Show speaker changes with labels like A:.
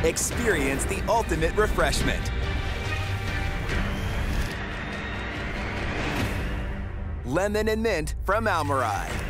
A: Experience the ultimate refreshment. Lemon and mint from Almarai.